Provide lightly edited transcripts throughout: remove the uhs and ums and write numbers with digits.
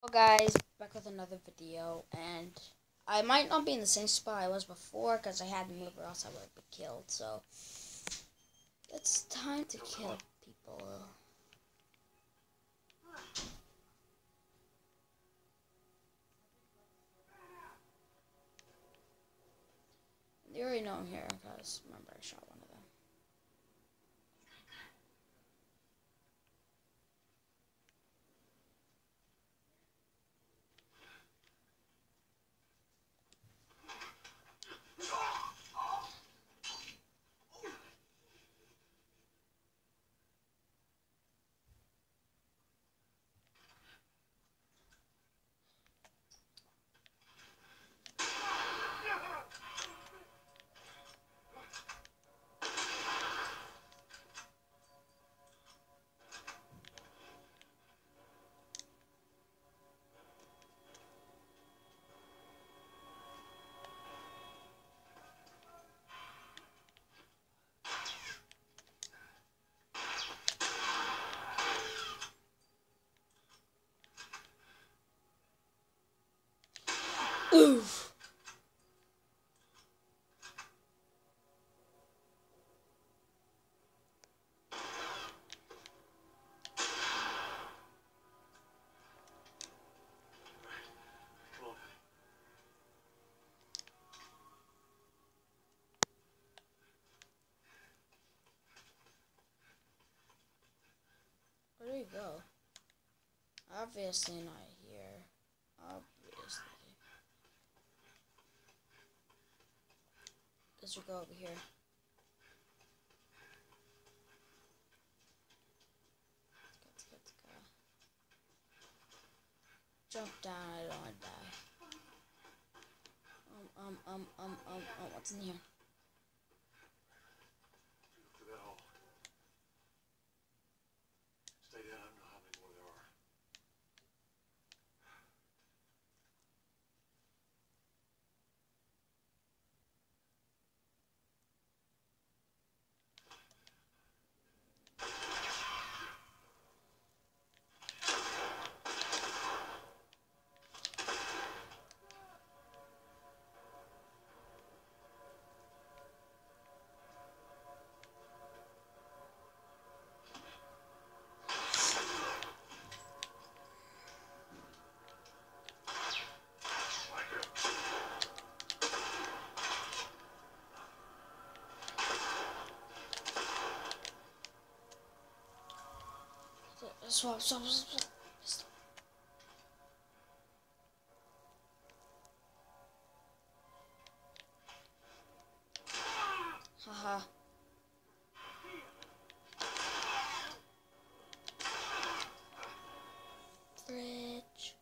Hello guys, back with another video, and I might not be in the same spot I was before because I had to move or else I would have been killed, so it's time to kill people. They already know I'm here because remember I shot one of them. Oof! Where do you go? Obviously not here. Obviously. Guess we'll go over here. Let's go. Jump down, I don't want to die. What's in here? Stay down, I don't know how many more there are. Swap. Haha. Fridge.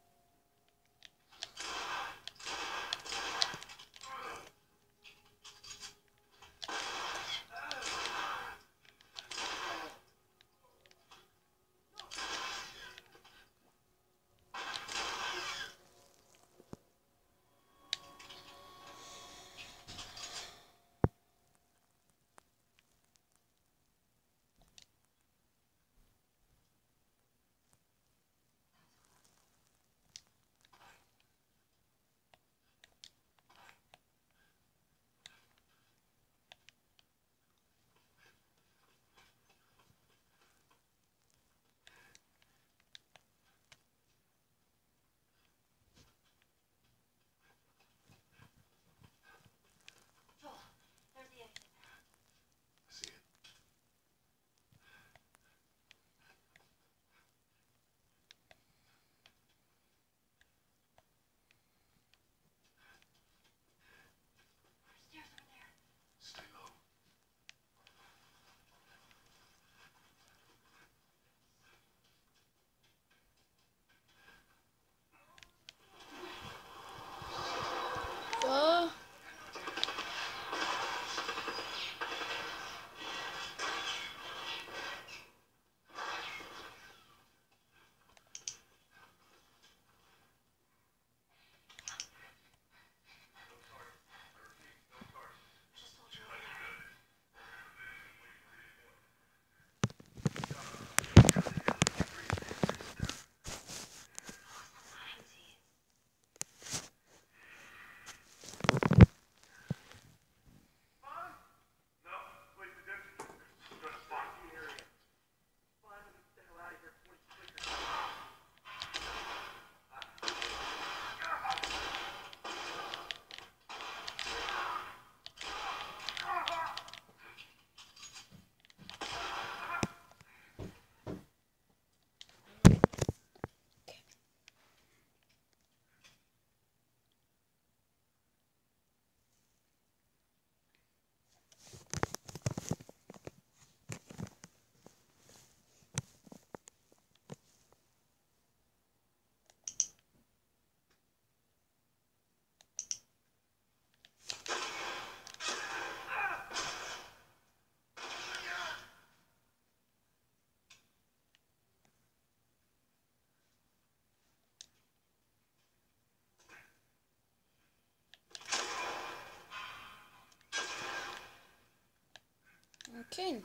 Okay.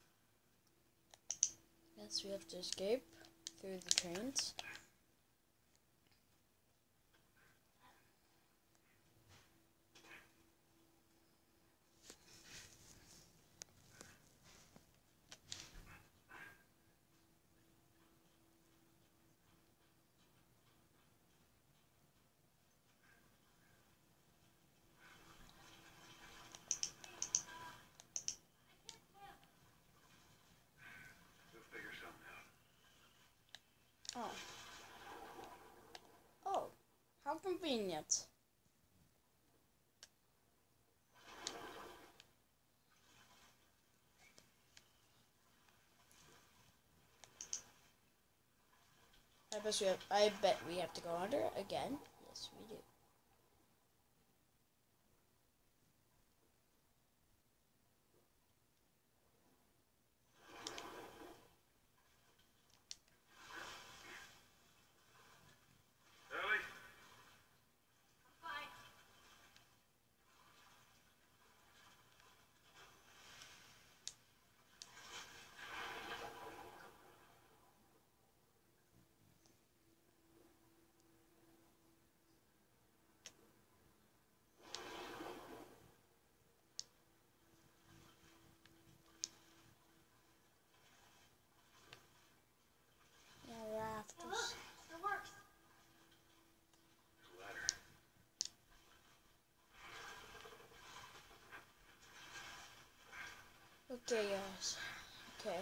Yes, we have to escape through the trains. Oh. Oh, how convenient. I bet we have to go under again. Yes, we do. Ellie? Yeah, rafters. It works. Ladder. Okay, guys. Okay.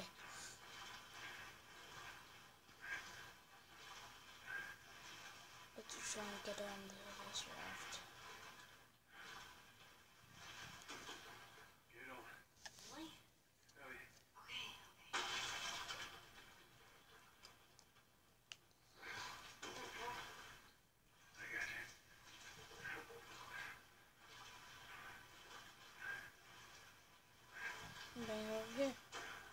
Let's try and get on this raft. Get on. Really? Ellie. Okay. I got you. Bring it over here.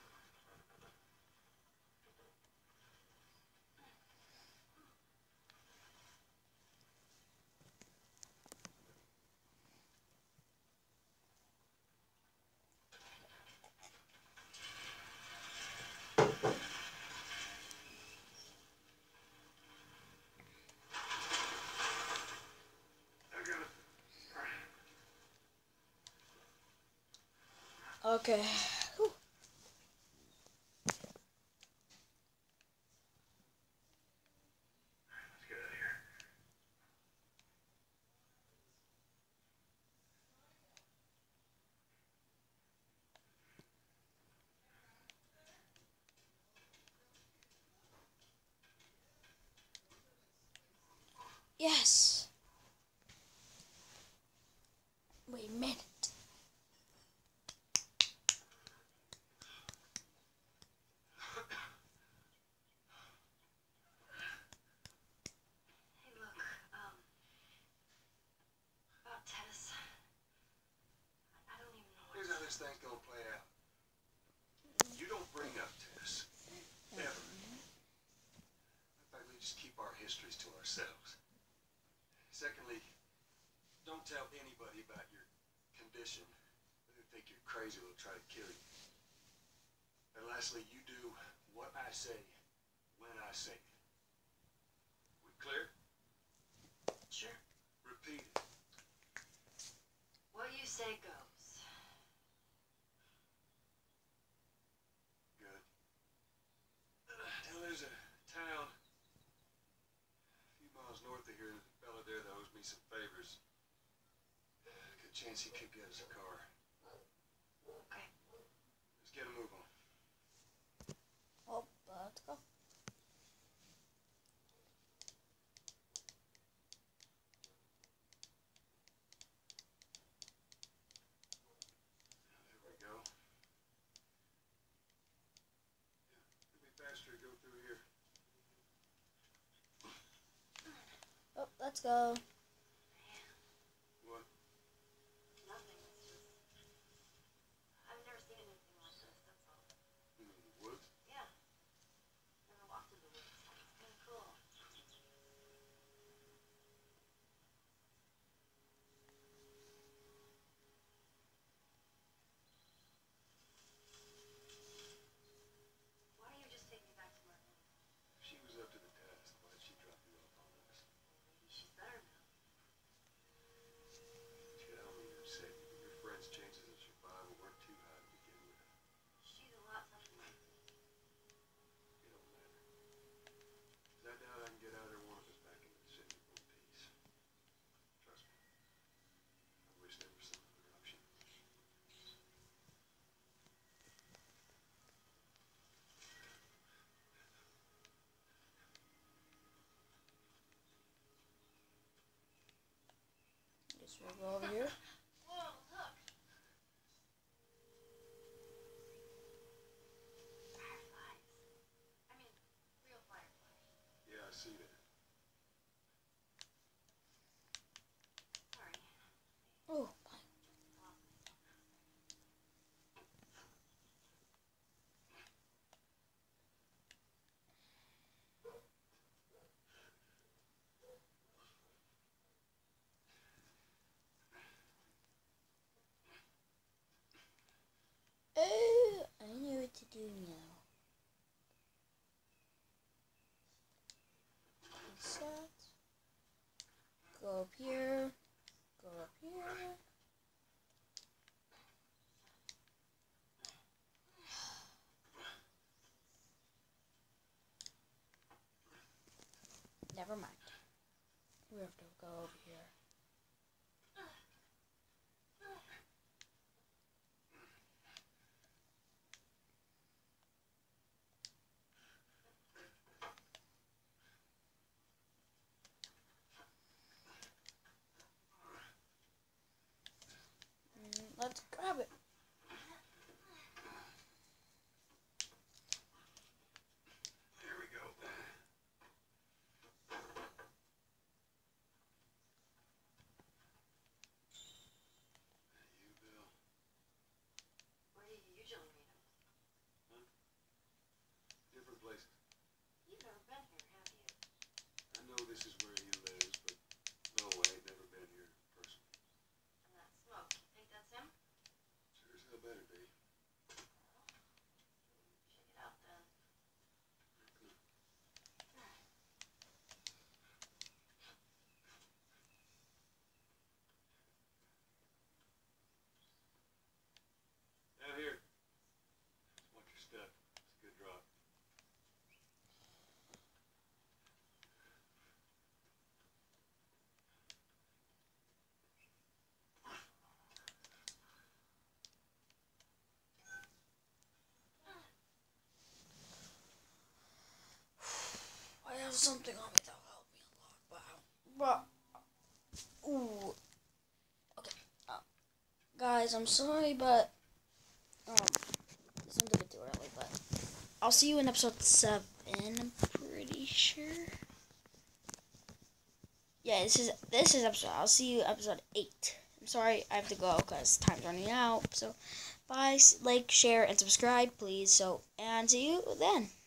I got it. Okay. Whew. Let's get out of here. Yes. Wait a minute. Hey, look, about Tess. I don't even know Here's how this thing's gonna play out. You don't bring up Tess. Ever. In fact, we just keep our histories to ourselves. Secondly, don't tell anybody about your condition. They think you're crazy or they'll try to kill you. And lastly, you do what I say when I say it. We clear? Sure. Repeat it. What you say goes. Good. Now there's a town a few miles north of here. There's a fella there that owes me some favors. Good chance he could get us a car. Okay. Let's get a move on. Oh, let's go. There we go. It'll be faster to go through here. Oh, let's go. What? Nothing. It's just. I've never seen anything like this, that's all. You mean the woods? Yeah. Never walked in the woods. It's kind of cool. guess we'll go over here. Whoa, look. Fireflies. I mean, real fireflies. Yeah, I see that. Sorry. Oh, oh, I know what to do now. Reset. Go up here. Go up here. Never mind. We have to go over here. Let's grab it. Here we go. You, Bill. Where do you usually meet them? Different places. You've never been here, have you? I know this is where he lives, but no, I ain't never been here personally. And that smoke, you think that's him? Sure as hell better be. Check it out then. Out here. Watch your step. It's a good drop. I have something on me that'll help me a lot. Wow. Ooh. Okay. Guys, I'm sorry, but this one's a bit too early, but I'll see you in episode 7. I'm pretty sure. Yeah, this is episode. I'll see you episode 8. I'm sorry, I have to go because time's running out. So, bye. Like, share, and subscribe, please. So, and see you then.